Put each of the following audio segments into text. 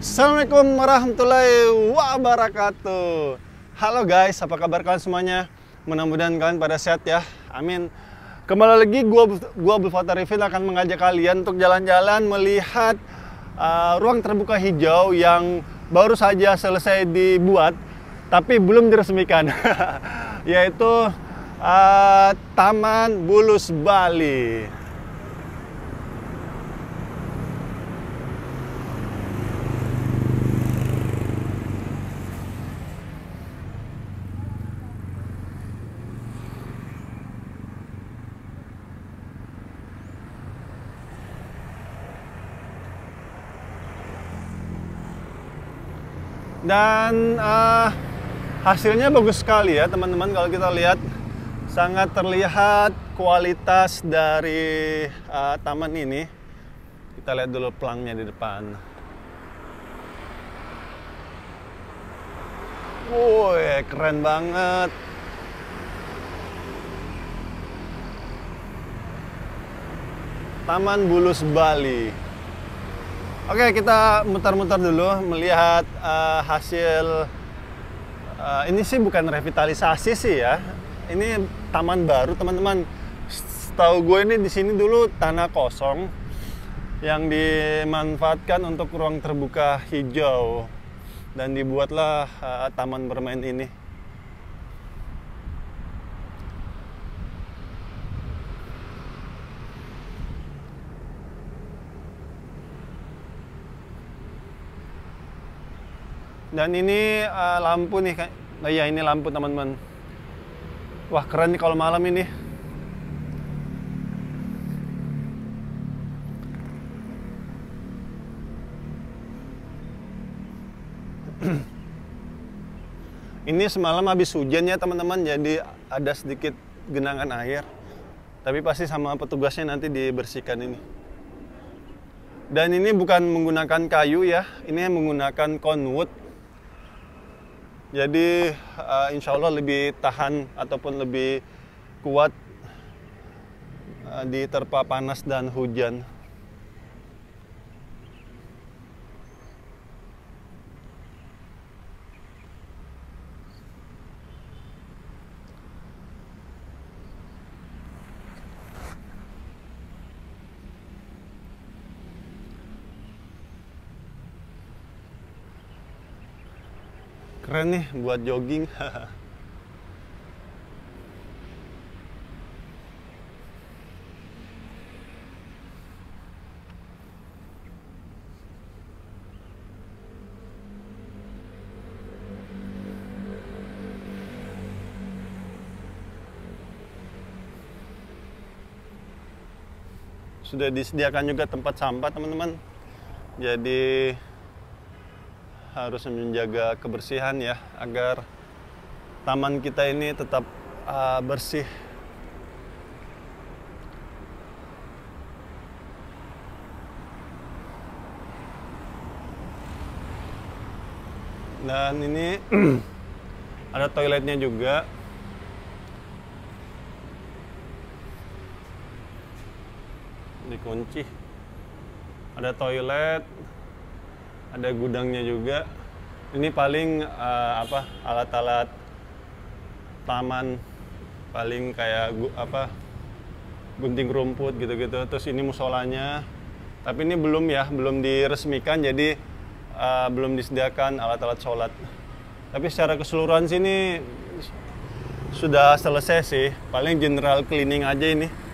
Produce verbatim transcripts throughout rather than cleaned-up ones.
Assalamualaikum warahmatullahi wabarakatuh. Halo guys, apa kabar kalian semuanya? Mudah-mudahan kalian pada sehat ya. Amin. Kembali lagi gua gua Abdul Fattah Arifin akan mengajak kalian untuk jalan-jalan melihat uh, ruang terbuka hijau yang baru saja selesai dibuat tapi belum diresmikan. Yaitu uh, Taman Bulus Bali. Dan uh, hasilnya bagus sekali ya teman-teman. Kalau kita lihat sangat terlihat kualitas dari uh, taman ini. Kita lihat dulu pelangnya di depan. Woi, keren banget. Taman Bulus Bali. Oke, kita mutar-mutar dulu melihat uh, hasil. Uh, ini sih bukan revitalisasi sih ya. Ini taman baru teman-teman. Setahu gue ini di sini dulu tanah kosong yang dimanfaatkan untuk ruang terbuka hijau dan dibuatlah uh, taman bermain ini. Dan ini uh, lampu nih, nah ya ini lampu teman-teman. Wah keren nih kalau malam ini. Ini semalam habis hujan ya teman-teman, jadi ada sedikit genangan air. Tapi pasti sama petugasnya nanti dibersihkan ini. Dan ini bukan menggunakan kayu ya, ini menggunakan conwood. Jadi uh, insya Allah lebih tahan ataupun lebih kuat uh, diterpa panas dan hujan. Keren nih buat jogging. Sudah disediakan juga tempat sampah teman-teman. Jadi harus menjaga kebersihan ya, agar taman kita ini tetap uh, bersih. Dan ini ada toiletnya juga. Dikunci. Ada toilet. Ada gudangnya juga. Ini paling uh, apa alat-alat taman, paling kayak gu, apa gunting rumput gitu-gitu. Terus ini musolanya. Tapi ini belum ya, belum diresmikan, jadi uh, belum disediakan alat-alat sholat. Tapi secara keseluruhan sini sudah selesai sih. Paling general cleaning aja ini.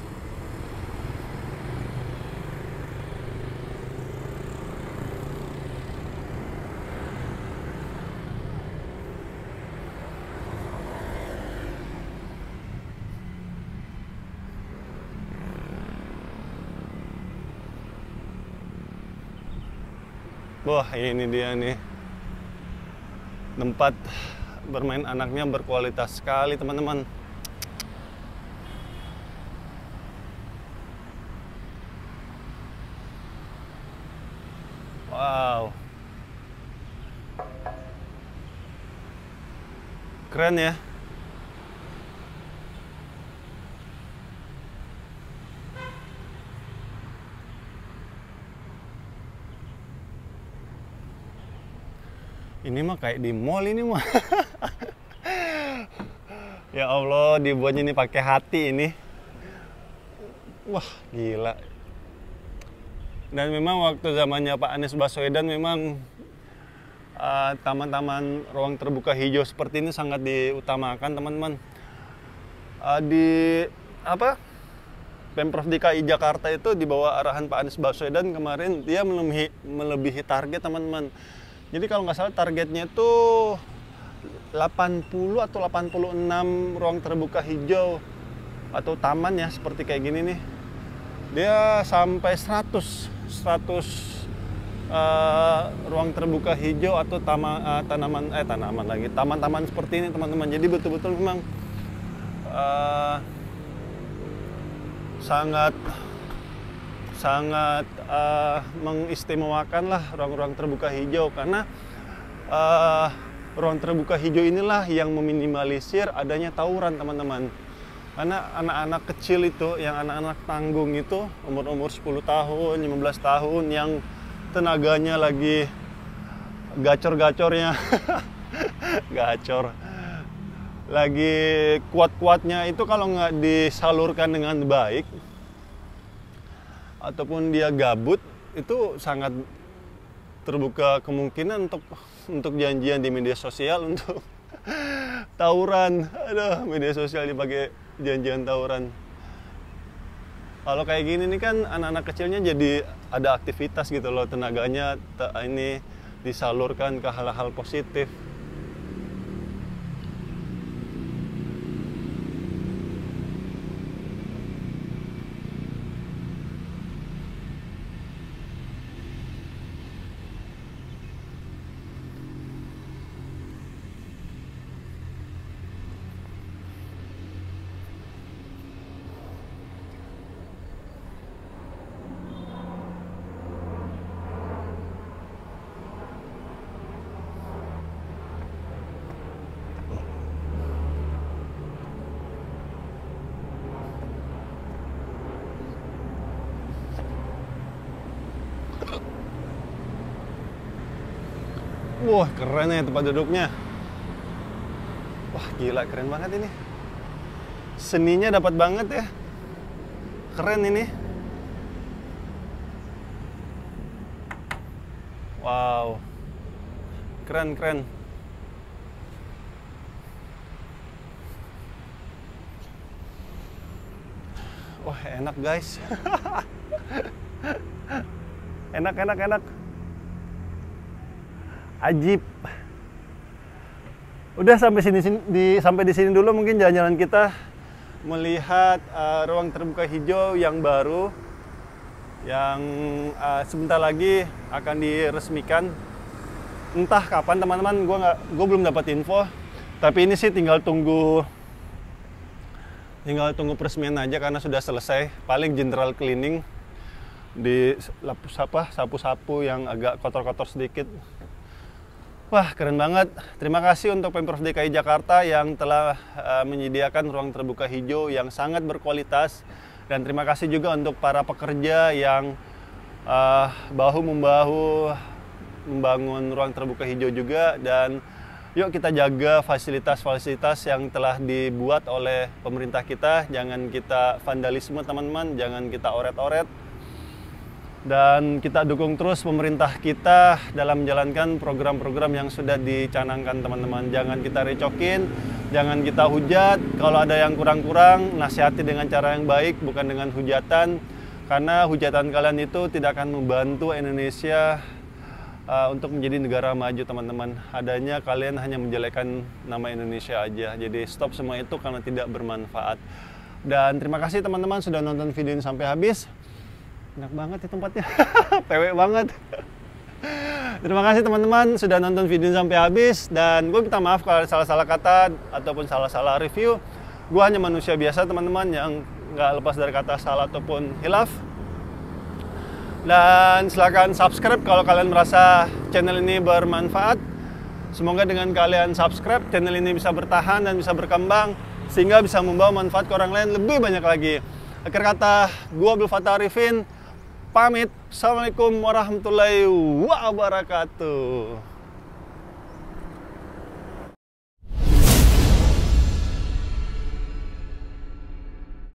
Wah, ini dia nih. Tempat bermain anaknya berkualitas sekali, teman-teman. Wow. Keren ya. Ini mah kayak di mall ini mah. Ya Allah, dibuatnya ini pakai hati ini. Wah, gila. Dan memang waktu zamannya Pak Anies Baswedan memang uh, taman-taman ruang terbuka hijau seperti ini sangat diutamakan, teman-teman. Uh, di apa? Pemprov D K I Jakarta itu di bawah arahan Pak Anies Baswedan kemarin dia melebihi, melebihi target, teman-teman. Jadi kalau nggak salah targetnya itu delapan puluh atau delapan puluh enam ruang terbuka hijau atau taman ya seperti kayak gini nih. Dia sampai seratus uh, ruang terbuka hijau atau tama, uh, tanaman eh tanaman lagi taman-taman seperti ini, teman-teman. Jadi betul-betul memang uh, sangat sangat uh, mengistimewakan lah ruang-ruang terbuka hijau, karena uh, ruang terbuka hijau inilah yang meminimalisir adanya tawuran, teman-teman. Karena anak-anak kecil itu, yang anak-anak tanggung itu, umur-umur sepuluh tahun, lima belas tahun, yang tenaganya lagi gacor-gacornya, gacor, lagi kuat-kuatnya itu, kalau nggak disalurkan dengan baik, ataupun dia gabut, itu sangat terbuka kemungkinan untuk untuk janjian di media sosial untuk tawuran. Aduh, media sosial dipakai janjian tawuran. Kalau kayak gini nih kan anak-anak kecilnya jadi ada aktivitas gitu loh, tenaganya ini disalurkan ke hal-hal positif. Wah, keren ya tempat duduknya. Wah, gila, keren banget ini. Seninya dapat banget ya. Keren ini. Wow. Keren, keren. Wah, enak guys. Enak, enak, enak. Ajib. Udah sampai sini, sini di sampai di sini dulu mungkin jalan-jalan kita melihat uh, ruang terbuka hijau yang baru yang uh, sebentar lagi akan diresmikan. Entah kapan, teman-teman, gue nggak, gue belum dapat info. Tapi ini sih tinggal tunggu, tinggal tunggu peresmian aja karena sudah selesai. Paling general cleaning di apa sapu-sapu yang agak kotor-kotor sedikit. Wah, keren banget. Terima kasih untuk Pemprov D K I Jakarta yang telah uh, menyediakan ruang terbuka hijau yang sangat berkualitas. Dan terima kasih juga untuk para pekerja yang uh, bahu-membahu membangun ruang terbuka hijau juga. Dan yuk kita jaga fasilitas-fasilitas yang telah dibuat oleh pemerintah kita. Jangan kita vandalisme, teman-teman. Jangan kita oret-oret. Dan kita dukung terus pemerintah kita dalam menjalankan program-program yang sudah dicanangkan, teman-teman. Jangan kita recokin, jangan kita hujat. Kalau ada yang kurang-kurang, nasihati dengan cara yang baik, bukan dengan hujatan. Karena hujatan kalian itu tidak akan membantu Indonesia uh, untuk menjadi negara maju, teman-teman. Adanya kalian hanya menjelekkan nama Indonesia aja. Jadi stop semua itu karena tidak bermanfaat. Dan terima kasih teman-teman sudah nonton video ini sampai habis. Enak banget ya tempatnya, P W banget. Terima kasih teman-teman sudah nonton video ini sampai habis. Dan gue minta maaf kalau ada salah-salah kata ataupun salah-salah review. Gue hanya manusia biasa, teman-teman, yang nggak lepas dari kata salah ataupun hilaf. Dan silakan subscribe kalau kalian merasa channel ini bermanfaat. Semoga dengan kalian subscribe, channel ini bisa bertahan dan bisa berkembang, sehingga bisa membawa manfaat ke orang lain lebih banyak lagi. Akhir kata, gue Abdul Fattah Arifin pamit. Assalamualaikum warahmatullahi wabarakatuh.